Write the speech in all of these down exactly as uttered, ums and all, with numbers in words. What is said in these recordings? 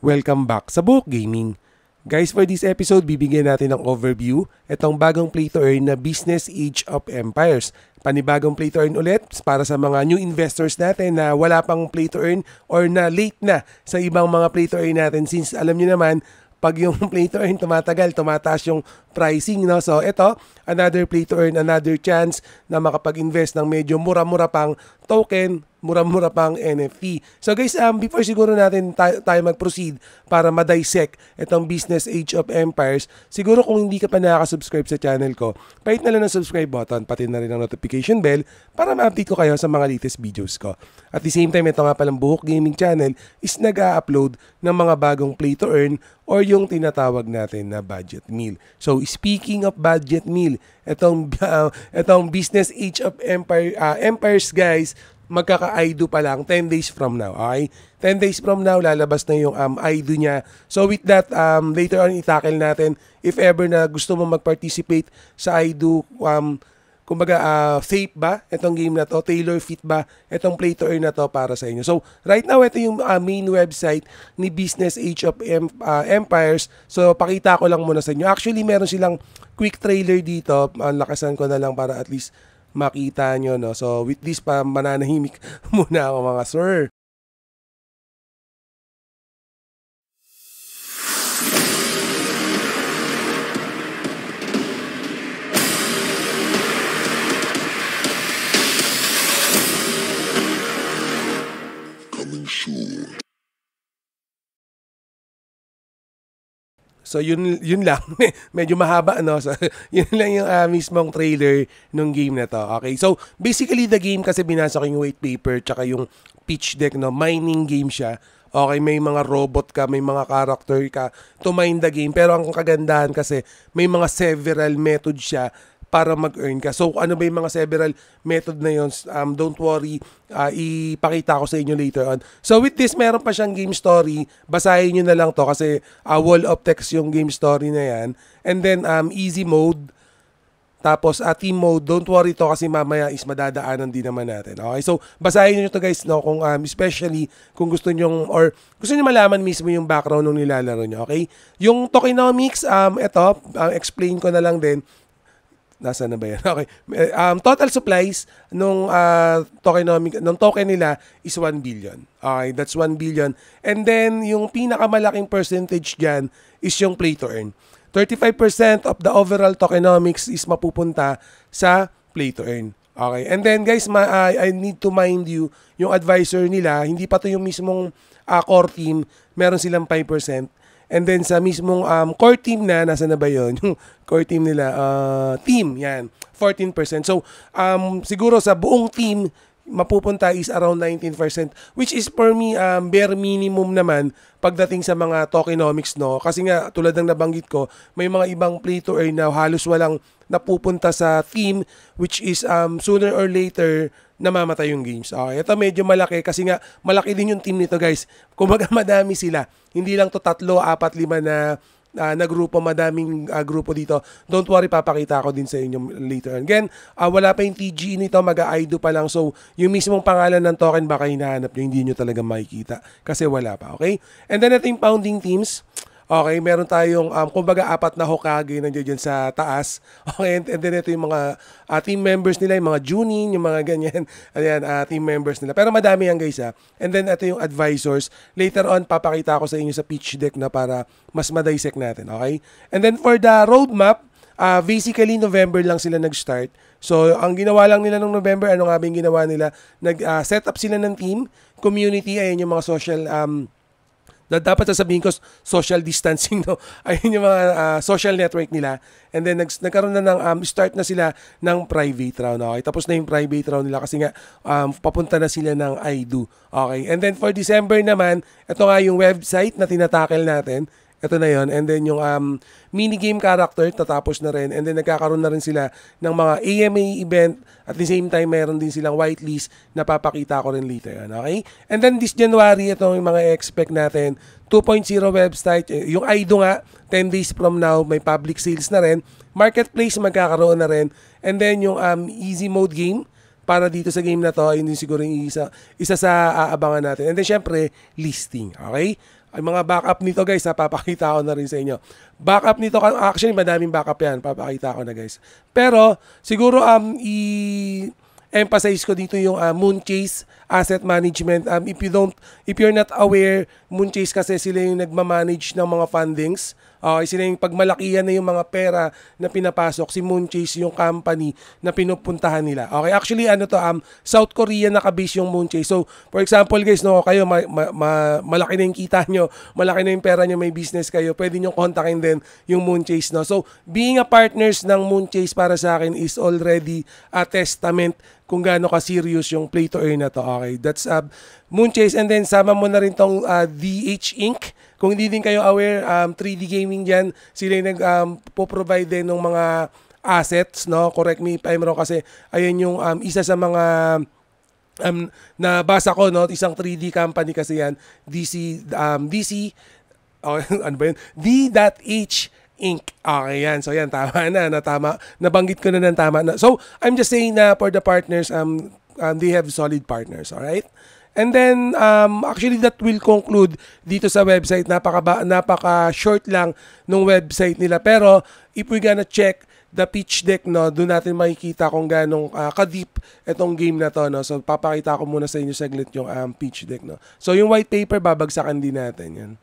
Welcome back sa Buhok Gaming. Guys, for this episode, bibigyan natin ng overview itong bagong play to earn na Business Age of Empires. Panibagong play to earn ulit para sa mga new investors natin na wala pang play to earn or na late na sa ibang mga play to earn natin, since alam niyo naman, pag yung play to earn tumatagal, tumataas yung pricing, no? So ito, another play to earn, another chance na makapag-invest ng medyo mura-mura pang token, mura-mura pang N F T. So guys, um, before siguro natin tayo, tayo mag-proceed para ma-dissect itong Business Age of Empires, siguro kung hindi ka pa nakaka-subscribe sa channel ko, pahit na lang ng subscribe button, pati na rin ang notification bell para ma-update ko kayo sa mga latest videos ko. At the same time, ito nga palang Buhok Gaming Channel is nag-a-upload ng mga bagong play to earn or yung tinatawag natin na budget meal. So speaking of budget meal, itong, uh, itong Business Age of Empire, uh, Empires guys, magkaka-I D O pa lang ten days from now, okay? ten days from now, lalabas na yung um, I D O niya. So with that, um, later on, itackle natin if ever na gusto mo mag-participate sa I D O, um, kumbaga, uh, safe ba itong game na to? Tailor fit ba itong play to earn na to para sa inyo? So right now, ito yung uh, main website ni Business Age of em uh, Empires. So pakita ko lang muna sa inyo. Actually, meron silang quick trailer dito. Ang lakasan ko na lang para at least makita nyo, no? So, with this pa, mananahimik muna ako mga sir. Coming soon. So yun yun lang. Medyo mahaba, no? So yun lang yung uh, mismong trailer ng game na to. Okay. So basically the game, kasi binasa ko yung white paper tsaka yung pitch deck, no? Mining game siya. Okay, may mga robot ka, may mga character ka to mine the game. Pero ang kagandahan kasi may mga several methods siya para mag-earn ka. So, ano ba yung mga several method na yun? Um, don't worry, uh, ipakita ko sa inyo later on. So, with this, meron pa siyang game story. Basahin nyo na lang to kasi uh, wall of text yung game story na yan. And then, um, easy mode. Tapos, uh, team mode. Don't worry to kasi mamaya is madadaanan din naman natin. Okay? So, basahin nyo to guys, no? Kung, um, especially kung gusto nyo, or gusto nyo malaman mismo yung background nung nilalaro nyo. Okay? Yung tokenomics, um, ito, uh, explain ko na lang din. Nasa na ba yan? Okay. Um, total supplies nung uh, tokenomic, nung token nila is one billion. Okay, that's one billion. And then, yung pinakamalaking percentage dyan is yung play to earn. thirty-five percent of the overall tokenomics is mapupunta sa play to earn. Okay. And then, guys, ma uh, I need to mind you, yung advisor nila, hindi pa to yung mismong uh, core team, meron silang five percent. And then sa mismong um, core team na, nasa na ba yun? Yung core team nila, uh, team, yan, fourteen percent. So, um, siguro sa buong team, mapupunta is around nineteen percent, which is for me, um, bare minimum naman pagdating sa mga tokenomics, no? Kasi nga, tulad ng nabanggit ko, may mga ibang play to earn na halos walang napupunta sa team, which is um, sooner or later, namamatay yung games. Okay, ito medyo malaki kasi nga malaki din yung team nito guys. Kumbaga madami sila. Hindi lang to tatlo, apat, lima na uh, na grupo, madaming uh, grupo dito. Don't worry, papakita ko din sa inyo later on. Again, uh, wala pa yung T G nito, mag-I D O pa lang. So, yung mismong pangalan ng token baka hinahanap nyo, hindi nyo talaga makikita kasi wala pa. Okay? And then ito yung founding teams. Okay, meron tayong, um, kumbaga, apat na Hokage nandiyan dyan sa taas. Okay, and, and then ito yung mga uh, team members nila, yung mga Junin, yung mga ganyan, ayan, uh, team members nila. Pero madami yan guys ha. And then ito yung advisors. Later on, papakita ko sa inyo sa pitch deck na para mas madissect natin. Okay? And then for the roadmap, uh, basically November lang sila nag-start. So, ang ginawa lang nila nung November, ano nga ba yung ginawa nila? Nag-set uh, up sila ng team, community, ayan yung mga social, um, na dapat sasabihin ko social distancing, no? Ayun yung mga uh, social network nila. And then nag nagkaroon na ng um, start na sila ng private round. Okay, tapos na yung private round nila kasi nga um, papunta na sila ng I D O. Okay, and then for December naman, ito nga yung website na tinatakel natin. Ito na yon. And then yung um, minigame character, tatapos na rin. And then nagkakaroon na rin sila ng mga A M A event. At the same time, mayroon din silang whitelist na papakita ko rin later. Okay? And then this January, ito yung mga expect natin. two point oh website. Yung I D O nga, ten days from now, may public sales na rin. Marketplace, magkakaroon na rin. And then yung um, easy mode game, para dito sa game na to. Ayun din siguro yung isa, isa sa aabangan natin. And then syempre, listing. Okay? Ang mga backup nito guys, ha, papakita ko na rin sa inyo. Backup nito, actually madaming backup yan, papakita ko na guys. Pero siguro um, i- emphasize ko dito yung uh, Moonchase asset management. Um, if you don't, if you're not aware, Moonchase kasi sila yung nagmamanage ng mga fundings. Okay, sila yung pagmalakihan na yung mga pera na pinapasok. Si Moonchase yung company na pinupuntahan nila. Okay, actually ano to, um, South Korea nakabase yung Moonchase. So, for example guys, no, kayo ma, ma, ma, malaki na yung kita nyo, malaki na yung pera nyo, may business kayo, pwede nyo kontakin din yung Moonchase. No? So, being a partners ng Moonchase para sa akin is already a testament kung gaano ka-serious yung play to earn na to. Okay, that's uh, Moonchase, and then sama mo na rin tong uh, D H Incorporated. Kung hindi din kayo aware, um, three D gaming dyan, sila yung nag-provide um, din ng mga assets, no? Correct me if I'm wrong kasi ayan yung um, isa sa mga um, nabasa ko, no? Isang three D company kasi yan, D C, um, D C, oh, ano ba yun? D.H Inc. Okay, yan. So, yan, tama na, na tama. Nabanggit ko na ng tama na. So, I'm just saying na for the partners, um, um, they have solid partners, alright? And then, um, actually, that will conclude dito sa website. Napaka, napaka short lang ng website nila. Pero, if we're gonna check the pitch deck, no, doon natin makikita kung ganong uh, ka-deep itong game na to, no. So, papakita ko muna sa inyo saglit yung um, pitch deck, no. So, yung white paper, babagsakan din natin yan.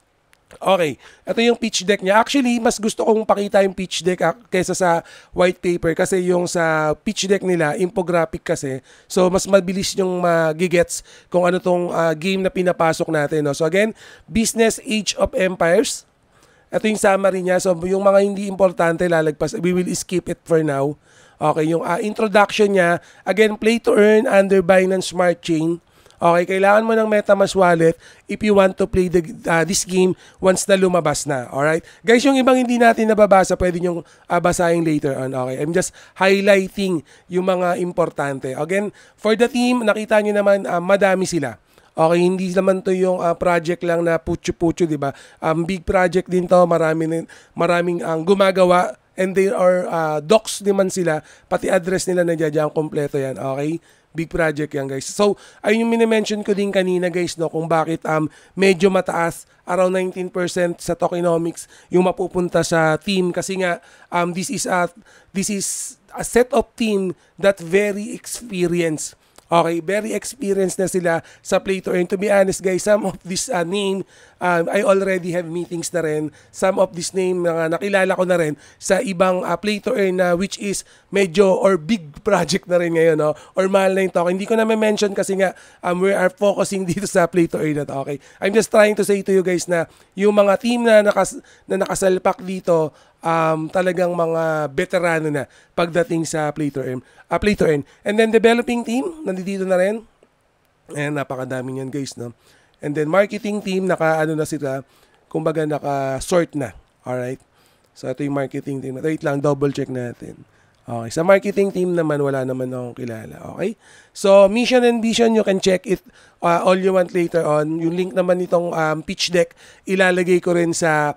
Okay, ito yung pitch deck niya. Actually, mas gusto kong pakita yung pitch deck uh, kaysa sa white paper kasi yung sa pitch deck nila, infographic kasi. So, mas mabilis yung magigets kung ano tong uh, game na pinapasok natin. No? So, again, Business Age of Empires. Ito yung summary niya. So, yung mga hindi importante, lalagpas. We will skip it for now. Okay, yung uh, introduction niya. Again, play to earn under Binance Smart Chain. Okay, kailangan mo ng MetaMask wallet if you want to play the, uh, this game once na lumabas na. Alright? Guys, yung ibang hindi natin nababasa, pwede nyo uh, basahin later on. Okay, I'm just highlighting yung mga importante. Again, for the team, nakita nyo naman, uh, madami sila. Okay, hindi naman to yung uh, project lang na putyo-putyo, di ba? Um, big project din to, marami, maraming ang uh, gumagawa. And there are uh, docs naman sila, pati address nila na dyan, kompleto yan. Okay? Big project yan guys. So, ayun yung minimension ko din kanina guys, no, kung bakit um, medyo mataas, around nineteen percent sa tokenomics yung mapupunta sa team kasi nga um, this is a this is a set of team that very experienced. Okay, very experienced na sila sa play to earn. To be honest guys, some of this uh, name, um, I already have meetings na rin. Some of this name na uh, nakilala ko na rin sa ibang uh, play to earn na uh, which is medyo or big project na rin ngayon, no? Or mahal na yung token. Hindi ko na ma-mention kasi nga um, we are focusing dito sa play to earn na to. Okay, I'm just trying to say to you guys na yung mga team na, nakas na nakasalpak dito, um, talagang mga veterano na pagdating sa play to earn. Uh, play to earn. And then developing team, nandito na rin. Ayan, napakadami yan guys, no? And then marketing team, naka ano na sila, kumbaga naka-sort na. Alright? So ito yung marketing team. Wait lang, double check natin. Okay, sa marketing team naman, wala naman akong kilala. Okay? So, mission and vision, you can check it uh, all you want later on. Yung link naman nitong um, pitch deck, ilalagay ko rin sa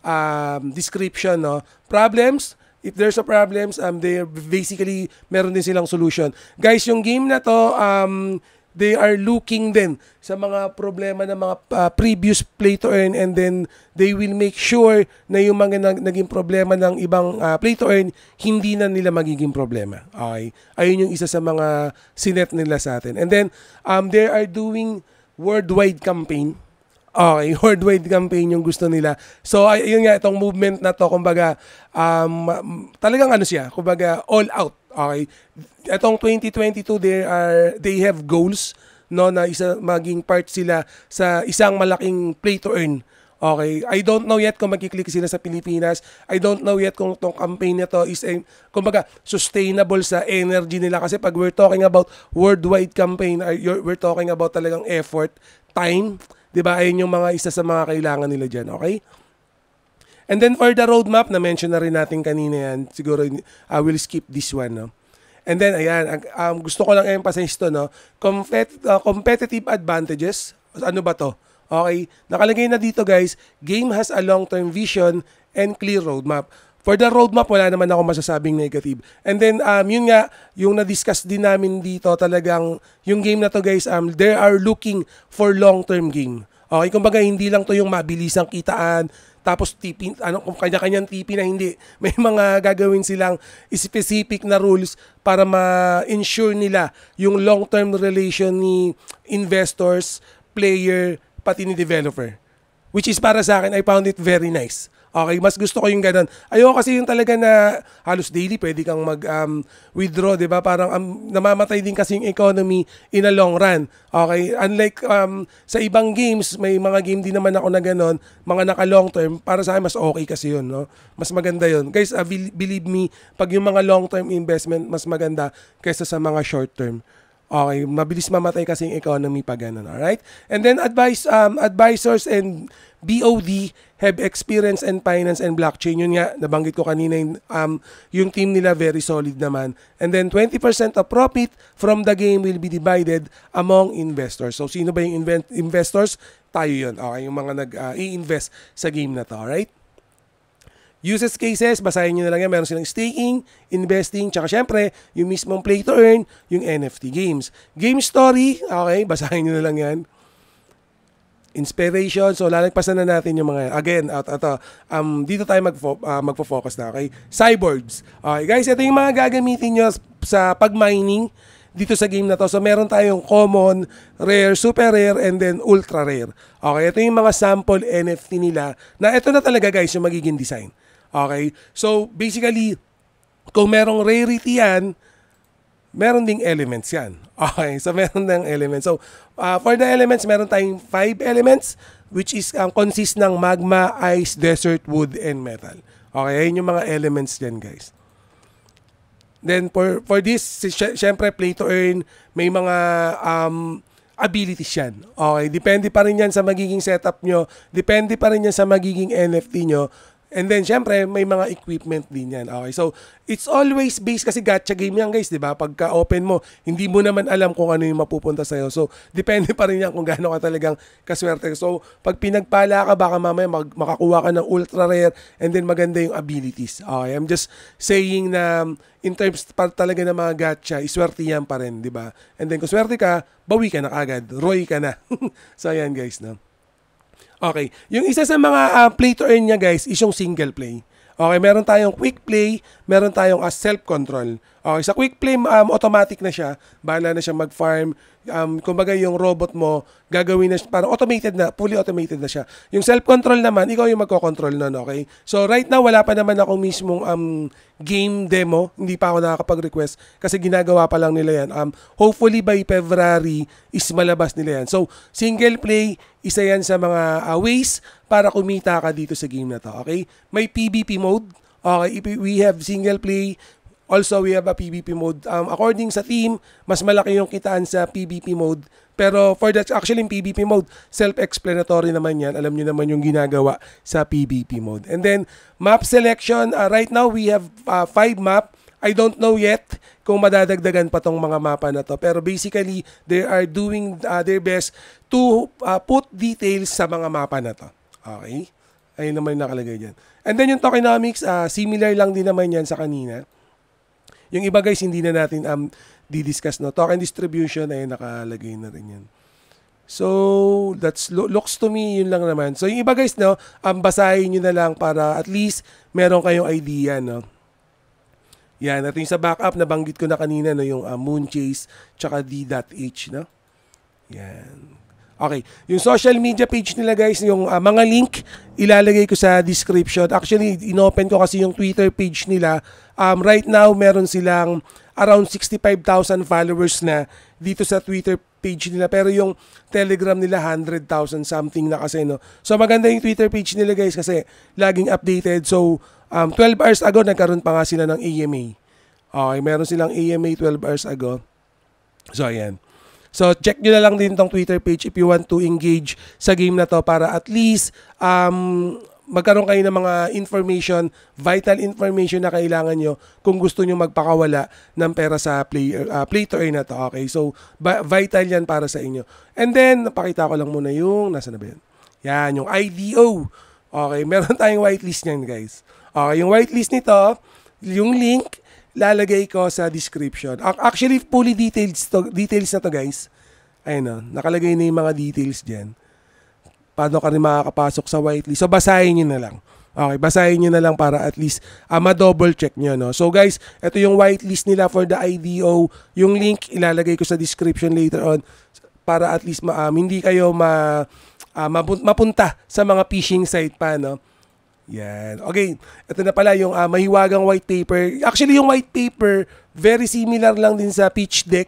um, description, no? Problems, if there's a problems, um, they basically, meron din silang solution. Guys, yung game na to, um, they are looking din sa mga problema ng mga uh, previous play to earn, and then they will make sure na yung mga nag naging problema ng ibang uh, play to earn, hindi na nila magiging problema. Okay? Ayun yung isa sa mga sinet nila sa atin. And then, um, they are doing worldwide campaign. Okay, worldwide campaign yung gusto nila. So, ayun nga, itong movement na to, kumbaga, um, talagang ano siya, kumbaga, all out. Okay, itong twenty twenty-two, they are, they have goals, no, na isa, maging part sila sa isang malaking play to earn. Okay, I don't know yet kung magkiklik sila sa Pilipinas. I don't know yet kung itong campaign na to is, a, kumbaga, sustainable sa energy nila. Kasi pag we're talking about worldwide campaign, we're talking about talagang effort, time, diba? Ayun yung mga isa sa mga kailangan nila dyan, okay? And then for the roadmap, na-mention na rin natin kanina yan, siguro I will skip this one, no? And then, ayan, um, gusto ko lang emphasize to, no? Compet uh, competitive advantages, ano ba to? Okay, nakalagay na dito guys, game has a long-term vision and clear roadmap. For the roadmap, wala naman ako masasabing negative. And then, um, yun nga, yung na-discuss din namin dito, talagang, yung game na to guys, um, they are looking for long-term game. Okay, kumbaga, hindi lang to yung mabilisang kitaan, tapos tipin, ano, kung kanya-kanyang tipi na hindi. May mga gagawin silang specific na rules para ma-ensure nila yung long-term relation ni investors, player, pati ni developer. Which is para sa akin, I found it very nice. Okay, mas gusto ko yung ganun. Ayoko kasi yung talaga na halos daily pwede kang mag-withdraw, um, di ba? Parang um, namamatay din kasi yung economy in a long run. Okay, unlike um, sa ibang games, may mga game din naman ako na ganun, mga naka-long term, para sa akin mas okay kasi yun, no? Mas maganda yun. Guys, uh, believe me, pag yung mga long-term investment, mas maganda kaysa sa mga short-term. Okay, mabilis mamatay kasi yung economy pag ganun, alright? And then advice, um, advisors and B O D have experience and finance and blockchain. Yun nga, nabanggit ko kanina yung, um, yung team nila very solid naman. And then twenty percent of profit from the game will be divided among investors. So sino ba yung invent- investors? Tayo yun. Okay, yung mga nag-i-invest uh, sa game na to, alright? Uses cases, basahin nyo na lang yan. Meron silang staking, investing, tsaka syempre, yung mismong play to earn, yung N F T games. Game story, okay, basahin nyo na lang yan. Inspiration, so lalagpasan na natin yung mga, again, at, at, um, dito tayo magfo, uh, magfo-focus na, okay? Cyborgs. Okay, guys, ito yung mga gagamitin nyo sa pag-mining dito sa game na to. So, meron tayong common, rare, super rare, and then ultra rare. Okay, ito yung mga sample N F T nila, na ito na talaga, guys, yung magiging design. Okay? So, basically, kung merong rarity yan, meron ding elements yan. Okay? So, meron ng elements. So, uh, for the elements, meron tayong five elements, which is um, consist ng magma, ice, desert, wood, and metal. Okay? Yun yung mga elements dyan, guys. Then, for, for this, syempre, play to earn, may mga um, abilities yan. Okay? Depende pa rin yan sa magiging setup nyo. Depende pa rin yan sa magiging N F T nyo. And then, syempre, may mga equipment din yan. Okay, so, it's always based, kasi gacha game yan, guys, di ba? Pagka open mo, hindi mo naman alam kung ano yung mapupunta sa'yo. So, depende pa rin yan kung gaano ka talagang kaswerte. So, pag pinagpala ka, baka mamaya mag makakuha ka ng ultra rare and then maganda yung abilities. Okay, I'm just saying na in terms pa talaga ng mga gacha, iswerte yan pa rin, di ba? And then, kung swerte ka, bawi ka na agad. Roy ka na. So, ayan, guys, no? Okay, yung isa sa mga uh, play to earn niya, guys, is yung single play. Okay, meron tayong quick play, meron tayong uh, self-control. Okay, sa quick play, um, automatic na siya. Bahala na siya mag-farm. Um, kumbaga yung robot mo, gagawin na siya, parang automated na, fully automated na siya. Yung self-control naman, ikaw yung magko-control nun, okay? So right now, wala pa naman akong mismong um, game demo. Hindi pa ako nakakapag-request kasi ginagawa pa lang nila yan. Um, hopefully by February is malabas nila yan. So single play, isa yan sa mga uh, ways para kumita ka dito sa game na to, okay? May P V P mode. Okay, we have single play. Also, we have a P V P mode. Um, according sa team, mas malaki yung kitaan sa P V P mode. Pero for that, actually in P V P mode, self-explanatory naman yan. Alam nyo naman yung ginagawa sa P V P mode. And then, map selection. Uh, right now, we have uh, five map. I don't know yet kung madadagdagan pa tong mga mapa na to. Pero basically, they are doing uh, their best to uh, put details sa mga mapa na to. Okay? Ayun naman yung nakalagay dyan. And then yung tokenomics, uh, similar lang din naman yan sa kanina. Yung iba guys, hindi na natin um, di-discuss. No? Token distribution, ay nakalagay na rin yan. So, that's looks to me, yun lang naman. So, yung iba guys, no, um, basahin nyo na lang para at least meron kayong idea, no? Yan, ito yung sa backup, nabanggit ko na kanina, no, yung uh, Moonchase, tsaka D.H, no? Yan. Okay, yung social media page nila guys, yung uh, mga link, ilalagay ko sa description. Actually, inopen ko kasi yung Twitter page nila. Um, right now, meron silang around sixty-five thousand followers na dito sa Twitter page nila. Pero yung Telegram nila, one hundred thousand something na kasi, no? So, maganda yung Twitter page nila guys kasi laging updated. So, um, twelve hours ago, nagkaroon pa nga sila ng A M A. Okay, meron silang A M A twelve hours ago. So, ayan. So, check nyo na lang din tong Twitter page if you want to engage sa game na to para at least um, magkaroon kayo ng mga information, vital information na kailangan nyo kung gusto nyo magpakawala ng pera sa play, uh, play to earn na to. Okay, so vital yan para sa inyo. And then, napakita ko lang muna yung, nasa na ba yan? Yan, yung I D O. Okay, meron tayong whitelist niyan, guys. Okay, yung whitelist nito, yung link, lalagay ko sa description. Actually, fully details, to, details na to, guys. Ayun o, nakalagay na yung mga details dyan. Paano ka rin makakapasok sa whitelist. So, basahin nyo na lang. Okay, basahin nyo na lang para at least uh, ma-double check nyo, no? So guys, ito yung whitelist nila for the I D O. Yung link, ilalagay ko sa description later on para at least ma, um, hindi kayo ma, uh, mapunta sa mga phishing site pa, no? Yan. Okay, ito na pala yung uh, mahiwagang white paper. Actually, yung white paper, very similar lang din sa pitch deck.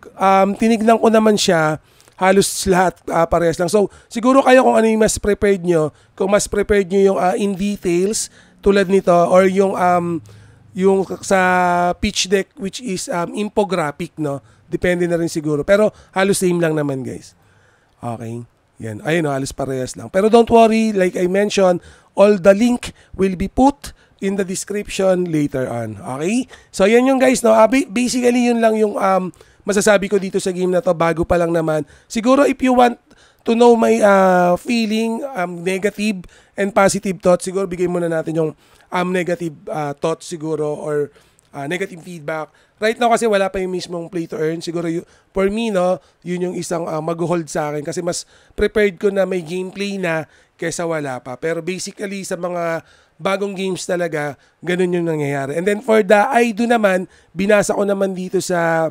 Um, tinignan ko naman siya. Halos lahat uh, parehas lang. So, siguro kayo kung ano yung mas prepared nyo, kung mas prepared nyo yung uh, in details tulad nito or yung um, yung sa pitch deck which is um, infographic, no? Depende na rin siguro. Pero halos same lang naman, guys. Okay. Yan. Ayun, no, halos parehas lang. Pero don't worry, like I mentioned, all the link will be put in the description later on. Okay? So, yan yung guys, no? Uh, basically, yun lang yung um, masasabi ko dito sa game na to, bago pa lang naman. Siguro if you want to know my uh, feeling, um, negative and positive thoughts, siguro bigay muna natin yung um, negative uh, thoughts siguro or uh, negative feedback. Right now kasi wala pa yung mismong play to earn. Siguro you, for me, no, yun yung isang uh, mag-hold sa akin kasi mas prepared ko na may gameplay na kesa wala pa. Pero basically sa mga bagong games talaga, ganun yung nangyayari. And then for the I D O naman, binasa ko naman dito sa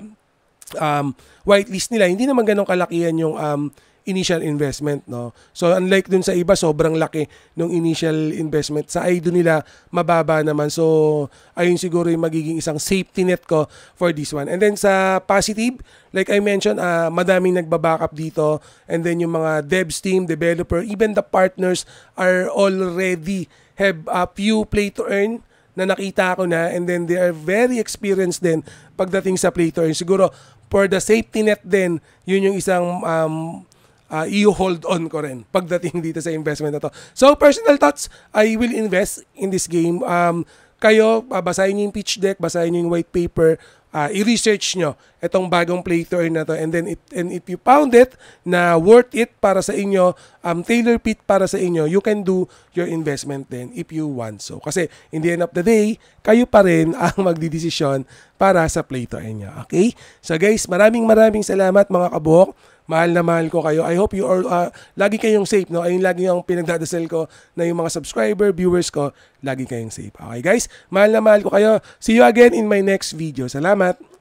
um, whitelist nila, hindi naman ganun kalakihan yung um, initial investment, no? So unlike dun sa iba, sobrang laki ng initial investment. Sa I D O nila, mababa naman. So ayun siguro yung magiging isang safety net ko for this one. And then sa positive, like I mentioned, uh, madaming nagba-backup dito. And then yung mga devs team, developer, even the partners are already have a few play to earn na nakita ko na, and then they are very experienced din pagdating sa play to earn. Siguro for the safety net din, yun yung isang um, uh, i-hold on ko rin pagdating dito sa investment na to. So personal thoughts, I will invest in this game. Um, kayo, uh, basahin nyo yung pitch deck, basahin nyo yung white paper, uh, i-research nyo itong bagong play to earn na to, and then it, and if you found it na worth it para sa inyo, um, tailor fit para sa inyo, you can do your investment then if you want so. Kasi in the end of the day, kayo pa rin ang magdidesisyon para sa play to earn nyo. Okay? So guys, maraming maraming salamat mga kabuhok. Mahal na mahal ko kayo. I hope you are, uh, lagi kayong safe, no? Ayun lagi yung pinagdadasal ko na yung mga subscriber, viewers ko, lagi kayong safe. Okay guys? Mahal na mahal ko kayo. See you again in my next video. Salamat!